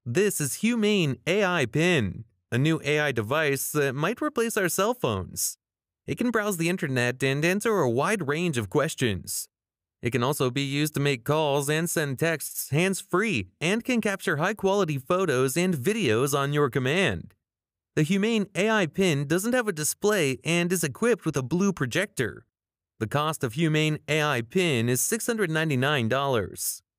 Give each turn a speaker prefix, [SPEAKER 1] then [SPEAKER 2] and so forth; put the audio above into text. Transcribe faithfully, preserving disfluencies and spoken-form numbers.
[SPEAKER 1] This is Humane A I Pin, a new A I device that might replace our cell phones. It can browse the internet and answer a wide range of questions. It can also be used to make calls and send texts hands-free and can capture high-quality photos and videos on your command. The Humane A I Pin doesn't have a display and is equipped with a blue projector. The cost of Humane A I Pin is six hundred ninety-nine dollars.